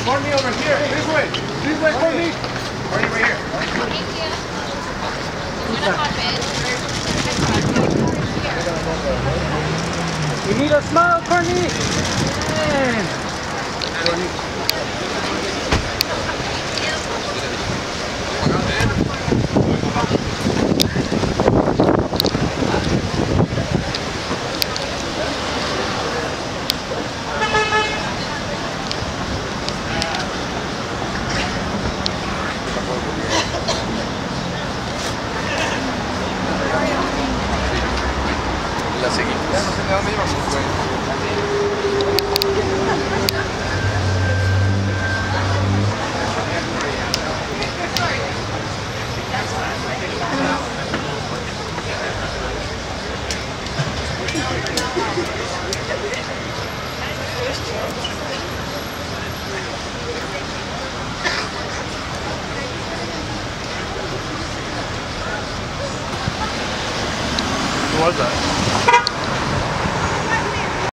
Courtney over here. This way. This way, Courtney. Courtney, right here. Thank you. I'm gonna hop in. You need a smile, Courtney. Man. La seguimos. Ya no sé de dónde íbamos, güey. Who was that?